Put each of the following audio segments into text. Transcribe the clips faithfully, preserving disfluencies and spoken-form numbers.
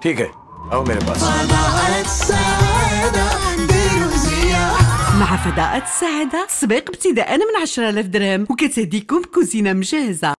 ठीक है, आओ मेरे पास। فضاءة السعادة نديرو زيارة مع فضاءة السعادة سباق ابتداء من عشرة آلاف درهم وكتهديكم كوزينة مجهزة.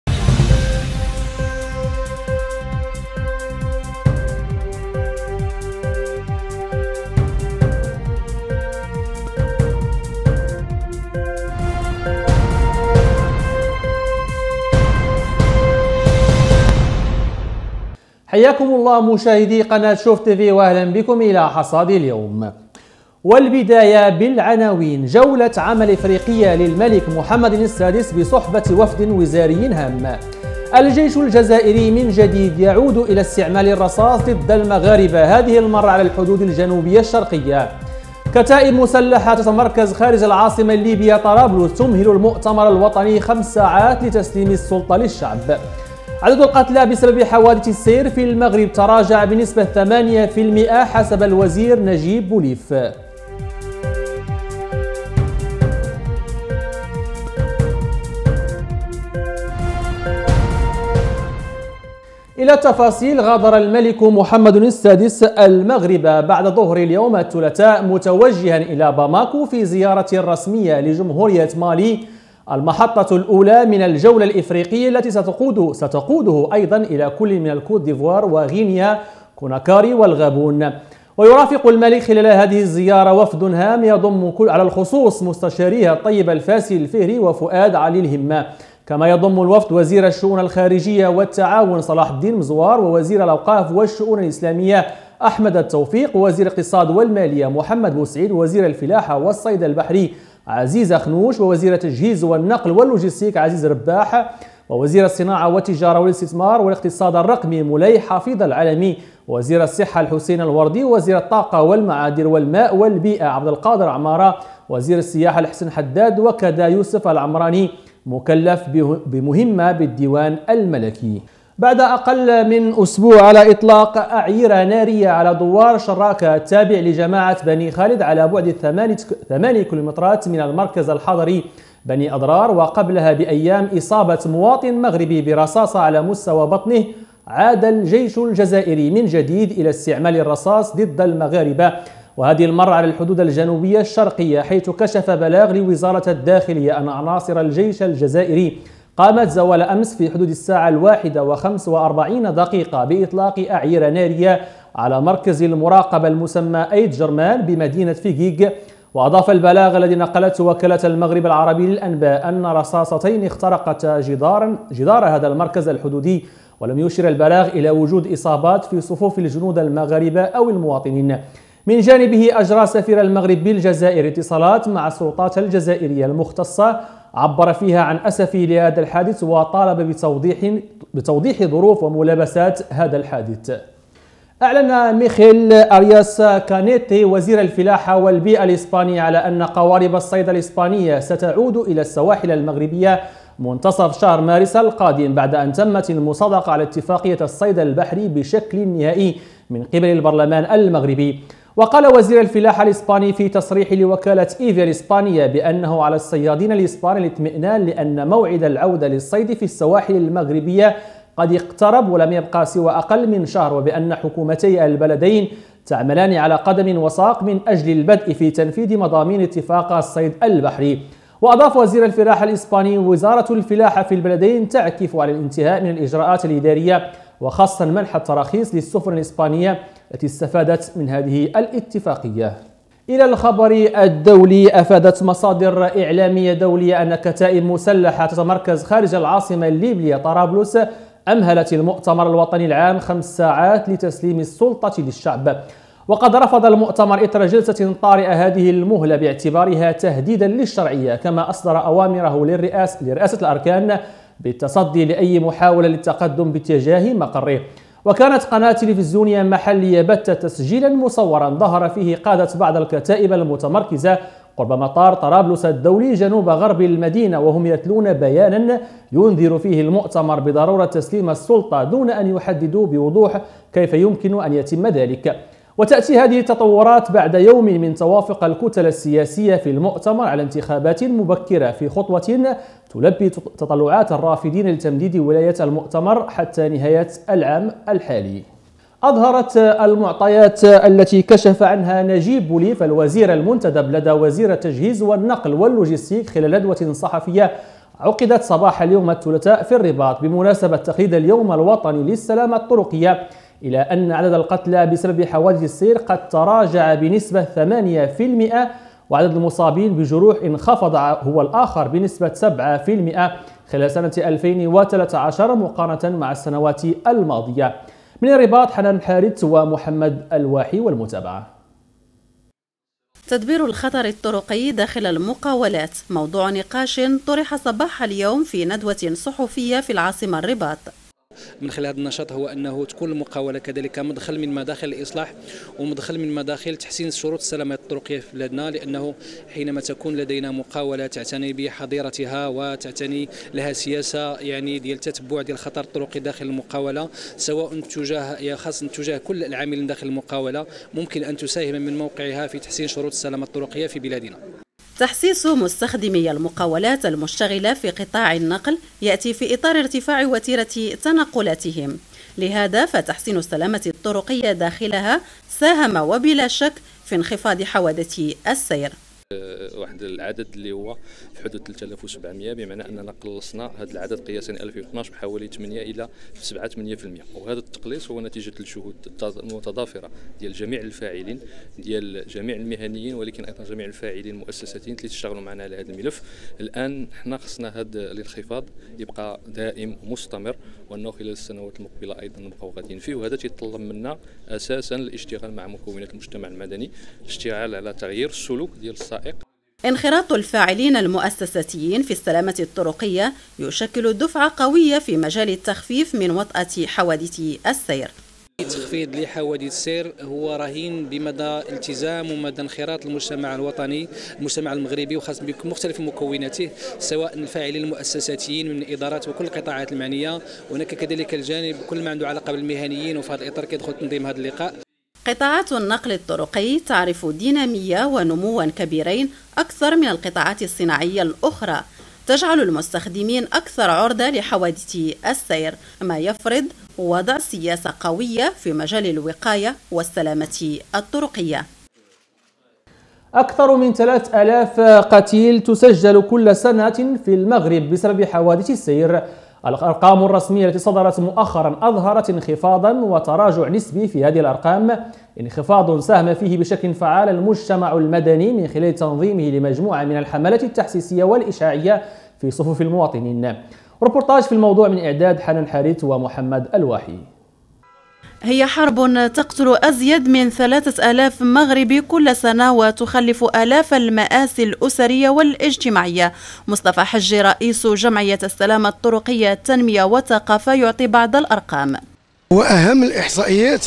حياكم الله مشاهدي قناة شوف تيفي واهلا بكم الى حصاد اليوم. والبداية بالعناوين. جولة عمل افريقية للملك محمد السادس بصحبة وفد وزاري هام. الجيش الجزائري من جديد يعود الى استعمال الرصاص ضد المغاربة، هذه المرة على الحدود الجنوبية الشرقية. كتائب مسلحة تتمركز خارج العاصمة الليبية طرابلس تمهل المؤتمر الوطني خمس ساعات لتسليم السلطة للشعب. عدد القتلى بسبب حوادث السير في المغرب تراجع بنسبة ثمانية بالمئة حسب الوزير نجيب بوليف. إلى التفاصيل. غادر الملك محمد السادس المغرب بعد ظهر اليوم الثلاثاء متوجها إلى باماكو في زيارة رسمية لجمهورية مالي، المحطة الأولى من الجولة الإفريقية التي ستقود ستقوده أيضا إلى كل من الكوت ديفوار وغينيا كوناكاري والغابون. ويرافق الملك خلال هذه الزيارة وفد هام يضم كل على الخصوص مستشاريها الطيب الفاسي الفهري وفؤاد علي الهمة، كما يضم الوفد وزير الشؤون الخارجية والتعاون صلاح الدين مزوار، ووزير الأوقاف والشؤون الإسلامية أحمد التوفيق، ووزير الاقتصاد والمالية محمد بوسعيد، ووزير الفلاحة والصيد البحري عزيز خنوش، ووزير التجهيز والنقل واللوجستيك عزيز رباح، ووزير الصناعة والتجارة والاستثمار والاقتصاد الرقمي مولاي حفيظ العلمي، ووزير الصحة الحسين الوردي، ووزير الطاقة والمعادن والماء والبيئة عبد القادر عمارة، وزير السياحة الحسن حداد، وكذا يوسف العمراني مكلف بمهمة بالديوان الملكي. بعد أقل من أسبوع على إطلاق أعيرة نارية على دوار شراكة التابع لجماعة بني خالد على بعد ثمانية كيلومترات من المركز الحضري بني أضرار، وقبلها بأيام إصابة مواطن مغربي برصاصة على مستوى بطنه، عاد الجيش الجزائري من جديد إلى استعمال الرصاص ضد المغاربة، وهذه المرة على الحدود الجنوبية الشرقية، حيث كشف بلاغ لوزارة الداخلية أن عناصر الجيش الجزائري قامت زوال أمس في حدود الساعة الواحدة وخمس وأربعين دقيقة بإطلاق أعيرة نارية على مركز المراقبة المسمى أيد جرمان بمدينة فيغيغ. وأضاف البلاغ الذي نقلته وكالة المغرب العربي للأنباء أن رصاصتين اخترقتا جدار جدار هذا المركز الحدودي، ولم يشر البلاغ إلى وجود إصابات في صفوف الجنود المغاربة أو المواطنين. من جانبه أجرى سفير المغرب بالجزائر اتصالات مع السلطات الجزائرية المختصة، عبر فيها عن أسفه لهذا الحادث وطالب بتوضيح بتوضيح ظروف وملابسات هذا الحادث. أعلن ميخيل أرياس كانيتي وزير الفلاحة والبيئة الإسباني على أن قوارب الصيد الإسبانية ستعود إلى السواحل المغربية منتصف شهر مارس القادم، بعد أن تمت المصادقة على اتفاقية الصيد البحري بشكل نهائي من قبل البرلمان المغربي. وقال وزير الفلاحة الإسباني في تصريح لوكالة إيفيا الإسبانية بأنه على الصيادين الإسبان الاطمئنان لأن موعد العودة للصيد في السواحل المغربية قد اقترب ولم يبقى سوى أقل من شهر، وبأن حكومتي البلدين تعملان على قدم وساق من أجل البدء في تنفيذ مضامين اتفاق الصيد البحري. وأضاف وزير الفلاحة الإسباني وزارة الفلاحة في البلدين تعكف على الانتهاء من الإجراءات الإدارية، وخاصة منح التراخيص للسفن الإسبانية التي استفادت من هذه الاتفاقية. إلى الخبر الدولي. أفادت مصادر إعلامية دولية أن كتائب مسلحة تتمركز خارج العاصمة الليبية طرابلس أمهلت المؤتمر الوطني العام خمس ساعات لتسليم السلطة للشعب. وقد رفض المؤتمر إثر جلسة طارئة هذه المهلة باعتبارها تهديدا للشرعية، كما أصدر أوامره للرئاسة لرئاسة الأركان بالتصدي لأي محاولة للتقدم باتجاه مقره. وكانت قناة تلفزيونية محلية بثت تسجيلا مصورا ظهر فيه قادة بعض الكتائب المتمركزة قرب مطار طرابلس الدولي جنوب غرب المدينة، وهم يتلون بيانا ينذر فيه المؤتمر بضرورة تسليم السلطة دون أن يحددوا بوضوح كيف يمكن أن يتم ذلك. وتأتي هذه التطورات بعد يوم من توافق الكتل السياسية في المؤتمر على انتخابات مبكرة في خطوة تلبي تطلعات الرافضين لتمديد ولاية المؤتمر حتى نهاية العام الحالي. أظهرت المعطيات التي كشف عنها نجيب بوليف الوزير المنتدب لدى وزير التجهيز والنقل واللوجستيك خلال ندوة صحفية عقدت صباح اليوم الثلاثاء في الرباط بمناسبة تقليد اليوم الوطني للسلامة الطرقية، إلى أن عدد القتلى بسبب حوادث السير قد تراجع بنسبة ثمانية بالمئة، وعدد المصابين بجروح انخفض هو الآخر بنسبة سبعة بالمئة خلال سنة ألفين وثلاثة عشر مقارنة مع السنوات الماضية. من الرباط حنان الحارث ومحمد الواحي والمتابعة. تدبير الخطر الطرقي داخل المقاولات موضوع نقاش طرح صباح اليوم في ندوة صحفية في العاصمة الرباط. من خلال هذا النشاط هو أنه تكون المقاولة كذلك مدخل من مداخل الإصلاح ومدخل من مداخل تحسين شروط السلامة الطرقية في بلادنا، لأنه حينما تكون لدينا مقاولة تعتني بحظيرتها وتعتني لها سياسة يعني ديال تتبع ديال الخطر الطرقي داخل المقاولة، سواء تجاه خاصة تجاه كل العاملين داخل المقاولة، ممكن أن تساهم من موقعها في تحسين شروط السلامة الطرقية في بلادنا. تحسيس مستخدمي المقاولات المشتغلة في قطاع النقل يأتي في إطار ارتفاع وتيرة تنقلاتهم، لهذا فتحسين السلامة الطرقية داخلها ساهم وبلا شك في انخفاض حوادث السير. واحد العدد اللي هو في حدود ثلاثة آلاف وسبعمئة، بمعنى اننا قلصنا هذا العدد قياسا ألفين واثناش بحوالي ثمانية الى سبعة ثمانية بالمئة، وهذا التقليص هو نتيجه الجهود المتضافره ديال جميع الفاعلين ديال جميع المهنيين، ولكن ايضا جميع الفاعلين المؤسساتين اللي تشتغلوا معنا على هذا الملف. الان حنا خصنا هذا الانخفاض يبقى دائم ومستمر، وانه خلال السنوات المقبله ايضا نبقاو غاديين فيه، وهذا تيتطلب منا اساسا الاشتغال مع مكونات المجتمع المدني، الاشتغال على تغيير السلوك ديال السائق. انخراط الفاعلين المؤسساتيين في السلامة الطرقية يشكل دفعة قوية في مجال التخفيف من وطأة حوادث السير. تخفيض لحوادث السير هو رهين بمدى التزام ومدى انخراط المجتمع الوطني، المجتمع المغربي، وخاصة بمختلف مكوناته، سواء الفاعلين المؤسساتيين من الادارات وكل القطاعات المعنيه، وهناك كذلك الجانب كل ما عنده علاقه بالمهنيين، وفي هذا الاطار كيدخل تنظيم هذا اللقاء. قطاعات النقل الطرقي تعرف دينامية ونموا كبيرين أكثر من القطاعات الصناعية الأخرى، تجعل المستخدمين أكثر عرضة لحوادث السير، ما يفرض وضع سياسة قوية في مجال الوقاية والسلامة الطرقية. أكثر من ثلاثة آلاف قتيل تسجل كل سنة في المغرب بسبب حوادث السير. الأرقام الرسمية التي صدرت مؤخرا أظهرت انخفاضا وتراجع نسبي في هذه الأرقام، انخفاض ساهم فيه بشكل فعال المجتمع المدني من خلال تنظيمه لمجموعة من الحملات التحسيسية والإشعاعية في صفوف المواطنين. ريبورتاج في الموضوع من إعداد حنان الحارث ومحمد الواحي. هي حرب تقتل أزيد من ثلاثة آلاف مغربي كل سنة وتخلف آلاف المآسي الأسرية والاجتماعية. مصطفى حجي رئيس جمعية السلامة الطرقية التنمية والثقافة يعطي بعض الأرقام. وأهم الإحصائيات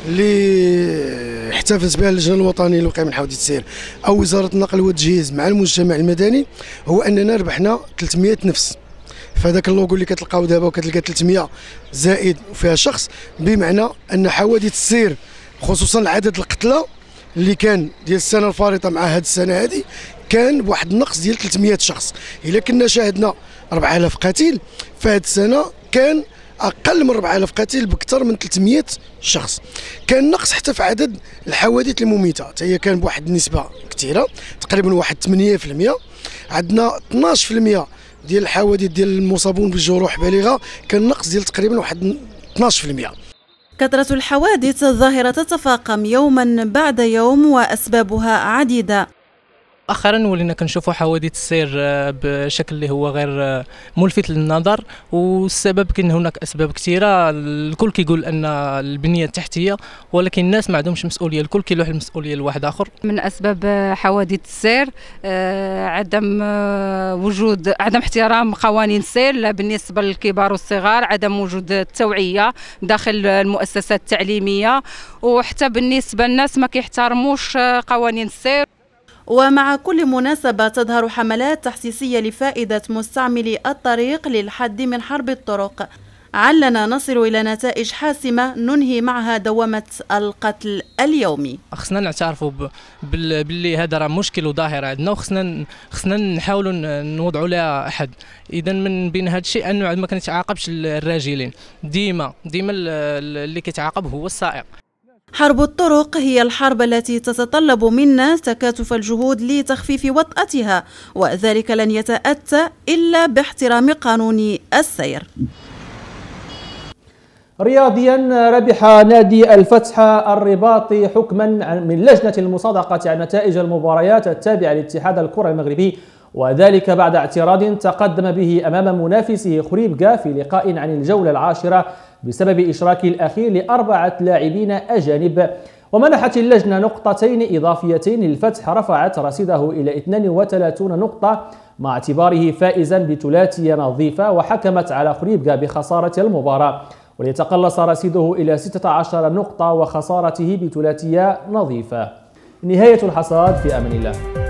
اللي احتفلت بها اللجنة الوطنية للوقاية من حوادث السير أو وزارة النقل والتجهيز مع المجتمع المدني هو أننا ربحنا ثلاثمئة نفس. فهذاك اللوغو اللي كتلقاو دابا وكتلقى ثلاثمئة زائد وفيها شخص، بمعنى ان حوادث السير خصوصا عدد القتلى اللي كان ديال السنه الفارطه مع هذه السنه هذه كان بواحد النقص ديال ثلاثمئة شخص. الا كنا شاهدنا أربعة آلاف قتيل، فهذه السنه كان اقل من أربعة آلاف قتيل باكثر من ثلاثمئة شخص. كان نقص حتى في عدد الحوادث المميته، هي كان بواحد النسبه كثيره تقريبا واحد ثمانية بالمئة. عندنا اثناش بالمئة ديال الحوادث ديال المصابون بجروح بالغه، كان نقص ديال تقريبا واحد اثناش بالمئة. كثرة الحوادث ظاهرة تتفاقم يوما بعد يوم وأسبابها عديدة. مؤخرا ولينا كنشوفوا حوادث السير بشكل اللي هو غير ملفت للنظر، والسبب كاين هناك اسباب كثيره. الكل كيقول ان البنيه التحتيه، ولكن الناس ما عندهمش مسؤوليه، الكل كيلوح المسؤوليه لواحد اخر. من اسباب حوادث السير عدم وجود عدم احترام قوانين السير لا بالنسبه للكبار والصغار، عدم وجود التوعيه داخل المؤسسات التعليميه، وحتى بالنسبه للناس ما كيحترموش قوانين السير. ومع كل مناسبة تظهر حملات تحسيسية لفائدة مستعملي الطريق للحد من حرب الطرق. علنا نصل إلى نتائج حاسمة ننهي معها دوامة القتل اليومي. خصنا نعترفوا باللي هذا راه مشكل وظاهره عندنا، وخصنا خصنا نحاولوا نوضعوا لها حد. اذا من بين هذا الشيء انه ما كنتعاقبش الراجلين، ديما ديما اللي كيتعاقب هو السائق. حرب الطرق هي الحرب التي تتطلب منا تكاتف الجهود لتخفيف وطأتها، وذلك لن يتأتى إلا باحترام قانون السير. رياضيا، ربح نادي الفتح الرباطي حكما من لجنة المصادقة عن نتائج المباريات التابعة لاتحاد الكرة المغربي، وذلك بعد اعتراض تقدم به أمام منافسه خريبكا في لقاء عن الجولة العاشرة بسبب إشراك الأخير لأربعة لاعبين أجانب. ومنحت اللجنة نقطتين إضافيتين للفتح رفعت رصيده إلى اثنين وثلاثين نقطة مع اعتباره فائزا بثلاثية نظيفة، وحكمت على خريبكا بخسارة المباراة وليتقلص رصيده إلى ستة عشر نقطة وخسارته بثلاثية نظيفة. نهاية الحصاد، في أمان الله.